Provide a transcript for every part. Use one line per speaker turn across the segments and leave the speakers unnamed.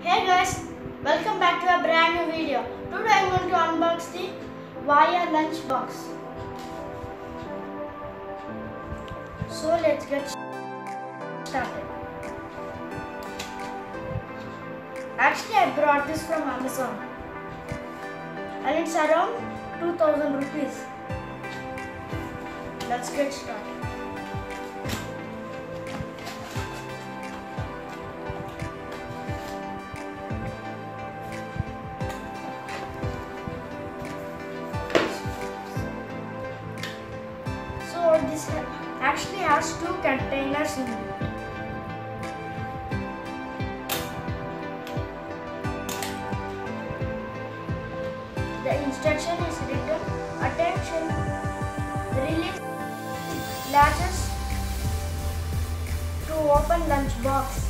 Hey guys, welcome back to a brand new video. Today I am going to unbox the Vaya lunch box. So let's get started. Actually I brought this from Amazon and it's around 2000 rupees. Let's get started. So this actually has two containers in it. The instruction is written, attention, release latches to open lunch box.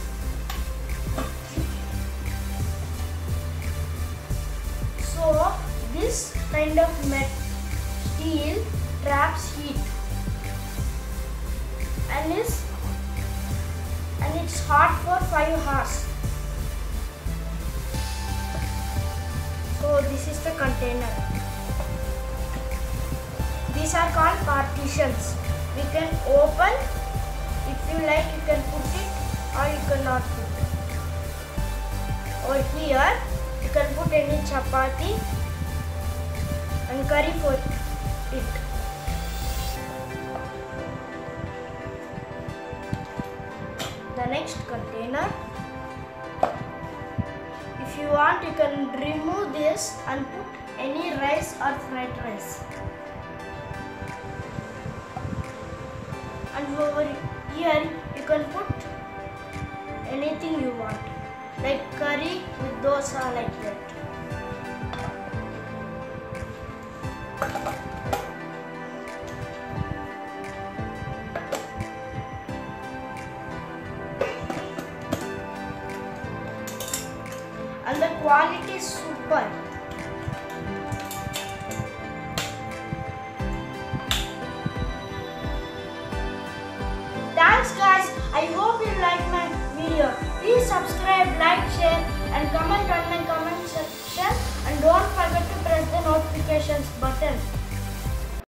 So this kind of steel traps heat and it's hot for 5 hours. So this is the container. These are called partitions. We can open. If you like, you can put it or you cannot put it. Or here you can put any chapati and curry for it. The next container, if you want, you can remove this and put any rice or fried rice. And over here you can put anything you want, like curry with dosa, like that. And the quality is super. Thanks guys, I hope you like my video. Please subscribe, like, share and comment on my comment section, and don't forget to press the notifications button.